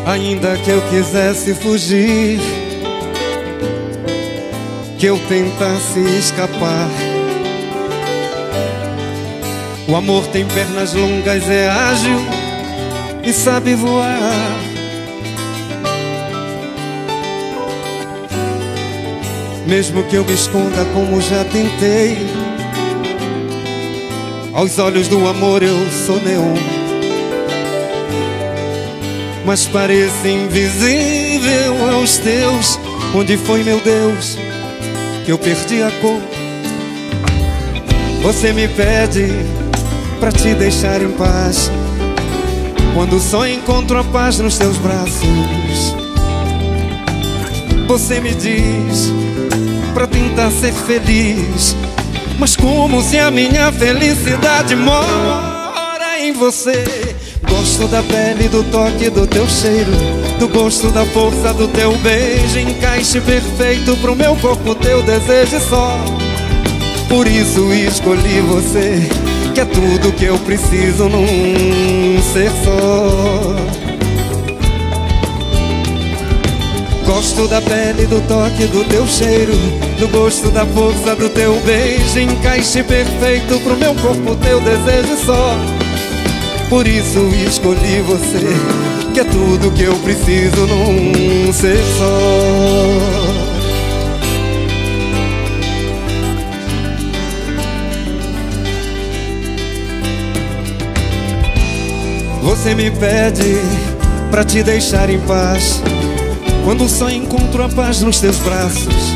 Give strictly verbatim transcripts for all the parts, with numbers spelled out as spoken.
Ainda que eu quisesse fugir, que eu tentasse escapar, o amor tem pernas longas, é ágil e sabe voar. Mesmo que eu me esconda como já tentei, aos olhos do amor eu sou neon, mas pareço invisível aos teus. Onde foi, meu Deus, que eu perdi a cor? Você me pede pra te deixar em paz, quando só encontro a paz nos teus braços. Você me diz pra tentar ser feliz, mas como se a minha felicidade mora em você. Gosto da pele, do toque, do teu cheiro, do gosto, da força do teu beijo. Encaixe perfeito pro meu corpo, teu desejo só. Por isso escolhi você, que é tudo que eu preciso num ser só. Gosto da pele, do toque, do teu cheiro, do gosto, da força do teu beijo. Encaixe perfeito pro meu corpo, teu desejo só. Por isso escolhi você, que é tudo que eu preciso num ser só. Você me pede pra te deixar em paz, quando só encontro a paz nos teus braços.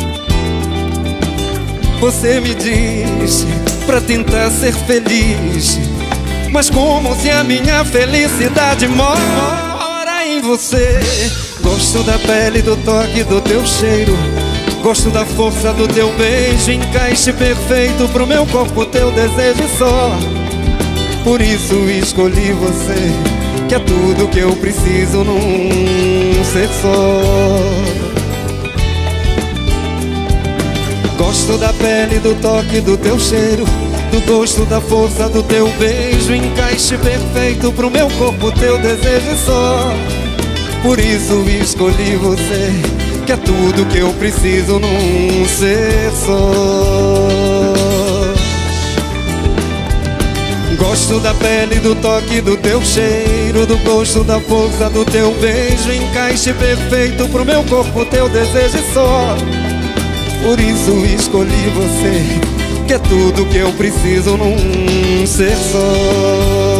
Você me diz pra tentar ser feliz, mas como se a minha felicidade mora em você. Gosto da pele, do toque, do teu cheiro, gosto da força do teu beijo. Encaixe perfeito pro meu corpo, teu desejo só. Por isso escolhi você, que é tudo que eu preciso num ser só. Gosto da pele, do toque, do teu cheiro, do gosto, da força do teu beijo. Encaixe perfeito pro meu corpo, teu desejo só. Por isso escolhi você, que é tudo que eu preciso num ser só. Gosto da pele, do toque, do teu cheiro, do gosto, da força do teu beijo. Encaixe perfeito pro meu corpo, teu desejo só. Por isso escolhi você, que é tudo que eu preciso num ser só.